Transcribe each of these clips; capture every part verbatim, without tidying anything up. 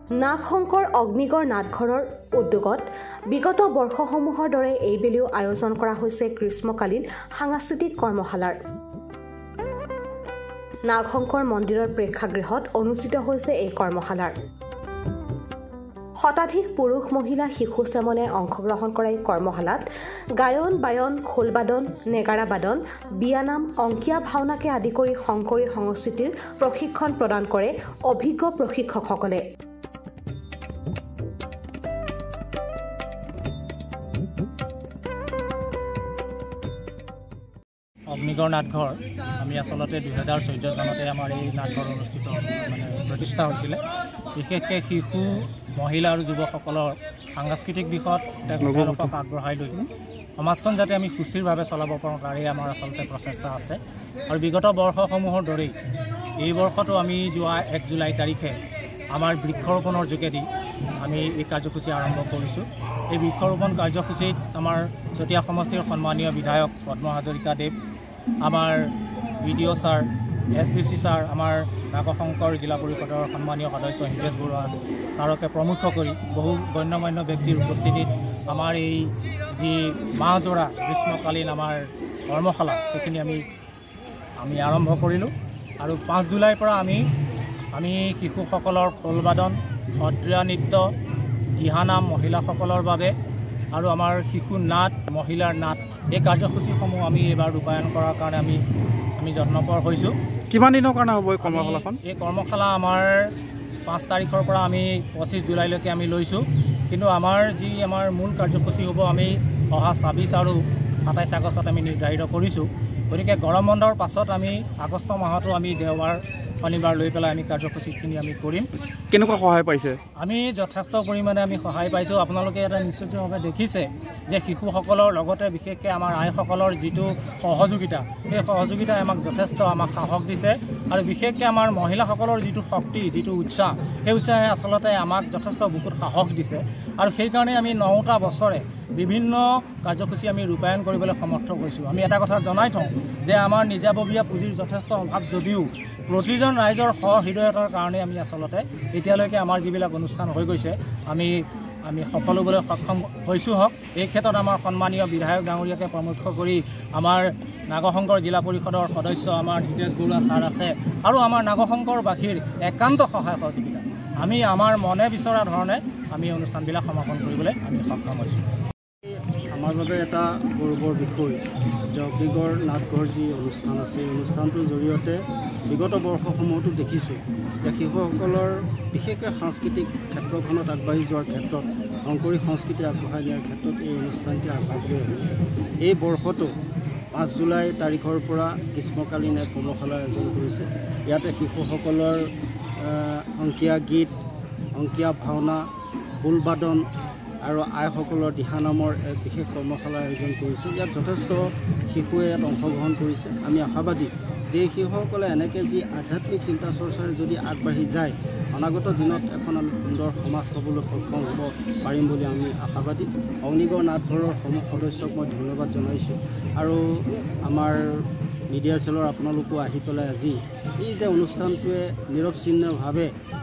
নাগশংকৰ অগ্নিগড় নাটঘৰৰ উদ্যোগত বিগত বৰ্ষসমূহৰ দৰে এইবেলিও আয়োজন কৰা হৈছে গ্ৰীষ্মকালীন সাংস্কৃতিক কৰ্মশালাৰ। নাগশংকৰ মন্দিৰৰ প্ৰেক্ষাগৃহত অনুষ্ঠিত হৈছে এই কৰ্মশালাৰ। শতাধিক পুৰুষ মহিলা শিশু চেমনে অংশগ্ৰহণ কৰা এই কৰ্মশালাত গায়ন বায়ন খোলবাদন নেগাৰা বাদন বিয়ানাম অংকীয়া ভাওনাকে আদি কৰি শংকৰী সংস্কৃতিৰ প্ৰশিক্ষণ প্ৰদান কৰে অভিজ্ঞ প্ৰশিক্ষকসকলে। অগ্নিগড় নাটঘৰ আমি আচলতে দুহেজাৰ চৈধ্য চনতে আমাৰ এই নাটঘৰ অনুষ্ঠিত মানে প্ৰতিষ্ঠা হৈছিলে। বিশেষকৈ শিশু মহিলা আৰু যুৱকসকলৰ সাংস্কৃতিক দিশত তেওঁলোকক আগবঢ়াই লৈ সমাজখন যাতে আমি সুস্থিৰভাৱে চলাব পাৰোঁ তাৰে আমাৰ আচলতে প্ৰচেষ্টা আছে। আৰু বিগত বৰ্ষসমূহৰ দৰেই এই বৰ্ষতো আমি যোৱা এক জুলাই তাৰিখে আমাৰ বৃক্ষৰোপণৰ যোগেদি আমি এই কাৰ্যসূচী আৰম্ভ কৰিছোঁ। এই বৃক্ষৰোপণ কাৰ্যসূচীত আমাৰ চতিয়া সমষ্টিৰ সন্মানীয় বিধায়ক পদ্ম হাজৰিকাদেৱ, আমাৰ B D O' sir, S D C sir, আমাৰ নাগশংকৰ জিলা পৰিষদৰ সন্মানীয় সদস্য হিতেশ বৰুৱা ছাৰকে প্ৰমুখ কৰি বহু গণ্যমান্য ব্যক্তিৰ উপস্থিতিত আমাৰ এই যি মাহজোৰা গ্ৰীষ্মকালীন আমাৰ কৰ্মশালা সেইখিনি আমি আমি আৰম্ভ কৰিলোঁ। আৰু পাঁচ জুলাইৰ পৰা আমি আমি শিশুসকলৰ খোলবাদন, সত্ৰীয়া নৃত্য, দিহানাম মহিলাসকলৰ বাবে আৰু আমাৰ শিশু নাট, মহিলাৰ নাট এই কাৰ্যসূচীসমূহ আমি এইবাৰ ৰূপায়ণ কৰাৰ কাৰণে আমি আমি যত্নপৰ হৈছোঁ। কিমান দিনৰ কাৰণে হ'ব এই কৰ্মশালাখন? এই কৰ্মশালা আমাৰ পাঁচ তাৰিখৰ পৰা আমি পঁচিছ জুলাইলৈকে আমি লৈছোঁ। কিন্তু আমাৰ যি আমাৰ মূল কাৰ্যসূচী হ'ব আমি অহা ছাব্বিছ আৰু সাতাইছ আগষ্টত আমি নিৰ্ধাৰিত কৰিছোঁ। গতিকে গৰম বন্ধৰ পাছত আমি আগষ্ট মাহতো আমি দেওবাৰ শনিবাৰ লৈ পেলাই আমি কাৰ্যসূচীখিনি আমি কৰিম। কেনেকুৱা সহায় পাইছে? আমি যথেষ্ট পৰিমাণে আমি সহায় পাইছোঁ। আপোনালোকে এটা নিশ্চিতভাৱে দেখিছে যে শিশুসকলৰ লগতে বিশেষকৈ আমাৰ আইসকলৰ যিটো সহযোগিতা, সেই সহযোগিতাই আমাক যথেষ্ট আমাক সাহস দিছে। আৰু বিশেষকৈ আমাৰ মহিলাসকলৰ যিটো শক্তি, যিটো উৎসাহ, সেই উৎসাহে আচলতে আমাক যথেষ্ট বহুত সাহস দিছে। আৰু সেইকাৰণে আমি নটা বছৰে বিভিন্ন কাৰ্যসূচী আমি ৰূপায়ণ কৰিবলৈ সমৰ্থ হৈছোঁ। আমি এটা কথা জনাই থওঁ যে আমাৰ নিজাববীয়া পুঁজিৰ যথেষ্ট অভাৱ যদিও প্ৰতিজন ৰাইজৰ সহৃদয়তাৰ কাৰণে আমি আচলতে এতিয়ালৈকে আমাৰ যিবিলাক অনুষ্ঠান হৈ গৈছে আমি আমি সফল হ'বলৈ সক্ষম হৈছোঁ। হওক এই ক্ষেত্ৰত আমাৰ সন্মানীয় বিধায়ক ডাঙৰীয়াকে প্ৰমুখ কৰি আমাৰ নাগশংকৰ জিলা পৰিষদৰ সদস্য আমাৰ হিতেশ বৰুৱা ছাৰ আছে আৰু আমাৰ নাগশংকৰবাসীৰ একান্ত সহায় সহযোগিতা আমি আমাৰ মনে বিচৰা ধৰণে আমি অনুষ্ঠানবিলাক সমাপন কৰিবলৈ আমি সক্ষম হৈছোঁ। আমাৰ বাবে এটা গৌৰৱৰ বিষয় যে অগ্নিগড় নাটঘৰ যি অনুষ্ঠান আছে এই অনুষ্ঠানটোৰ জৰিয়তে বিগত বৰ্ষসমূহতো দেখিছোঁ যে শিশুসকলৰ বিশেষকৈ সাংস্কৃতিক ক্ষেত্ৰখনত আগবাঢ়ি যোৱাৰ ক্ষেত্ৰত শংকৰী সংস্কৃতি আগবঢ়াই নিয়াৰ ক্ষেত্ৰত এই অনুষ্ঠানটি আগভাগ লৈ আহিছে। এই বৰ্ষতো পাঁচ জুলাই তাৰিখৰ পৰা গ্ৰীষ্মকালীন এক কৰ্মশালাৰ আয়োজন কৰিছে। ইয়াতে শিশুসকলৰ অংকীয়া গীত, অংকীয়া ভাওনা, খোলবাদন আৰু আইসকলৰ দিহানামৰ এক বিশেষ কৰ্মশালাৰ আয়োজন কৰিছে। ইয়াত যথেষ্ট শিশুৱে ইয়াত অংশগ্ৰহণ কৰিছে। আমি আশাবাদী যে শিশুসকলে এনেকৈ যি আধ্যাত্মিক চিন্তা চৰ্চাৰে যদি আগবাঢ়ি যায় অনাগত দিনত এখন আমি সুন্দৰ সমাজ হ'বলৈ সক্ষম হ'ব পাৰিম বুলি আমি আশাবাদী। অগ্নিগড় নাটঘৰৰ সমূহ সদস্যক মই ধন্যবাদ জনাইছোঁ। আৰু আমাৰ মিডিয়া চেলৰ আপোনালোকো আহি পেলাই আজি এই যে অনুষ্ঠানটোৱে নিৰৱচ্ছিন্নভাৱে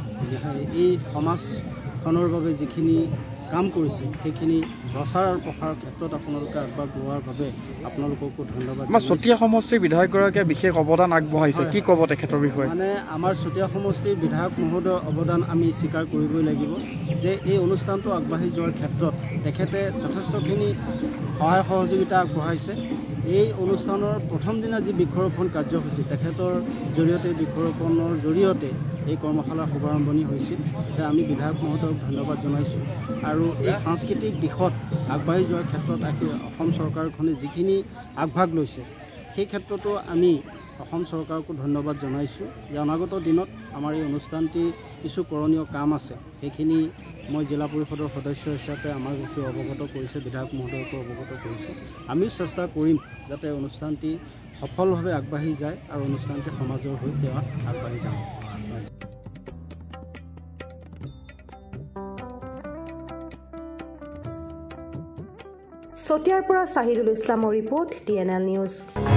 এই সমাজখনৰ বাবে যিখিনি কাম কৰিছে সেইখিনি প্ৰচাৰ আৰু প্ৰসাৰৰ ক্ষেত্ৰত আপোনালোকে আগভাগ লোৱাৰ বাবে আপোনালোককো ধন্যবাদ। আমাৰ চতিয়া সমষ্টিৰ বিধায়কগৰাকীয়ে বিশেষ অৱদান আগবঢ়াইছে, কি ক'ব তেখেতৰ বিষয়ে? মানে আমাৰ চতিয়া সমষ্টিৰ বিধায়ক মহোদয়ৰ অৱদান আমি স্বীকাৰ কৰিবই লাগিব যে এই অনুষ্ঠানটো আগবাঢ়ি যোৱাৰ ক্ষেত্ৰত তেখেতে যথেষ্টখিনি সহায় সহযোগিতা আগবঢ়াইছে। এই অনুষ্ঠানৰ প্ৰথম দিনা যি বৃক্ষৰোপণ কাৰ্যসূচী তেখেতৰ জৰিয়তে বৃক্ষৰোপণৰ জৰিয়তে এই কৰ্মশালাৰ শুভাৰম্ভণি হৈছিল। আমি বিধায়ক মহোদয়ক ধন্যবাদ জনাইছোঁ। আৰু এই সাংস্কৃতিক দিশত আগবাঢ়ি যোৱাৰ ক্ষেত্ৰত অসম চৰকাৰখনে যিখিনি আগভাগ লৈছে সেই ক্ষেত্ৰতো আমি অসম চৰকাৰকো ধন্যবাদ জনাইছোঁ। যে অনাগত দিনত আমাৰ এই অনুষ্ঠানটিৰ কিছু কৰণীয় কাম আছে সেইখিনি মই জিলা পৰিষদৰ সদস্য হিচাপে আমাৰ বিষয়ে অৱগত কৰিছে, বিধায়ক মহোদয়কো অৱগত কৰিছোঁ। আমিও চেষ্টা কৰিম যাতে অনুষ্ঠানটি সফলভাৱে আগবাঢ়ি যায় আৰু অনুষ্ঠানটি সমাজৰ হৈ সেৱা আগবাঢ়ি যায়। চতিয়াৰ পৰা চাহিদুল ইছলামৰ report, T N L news.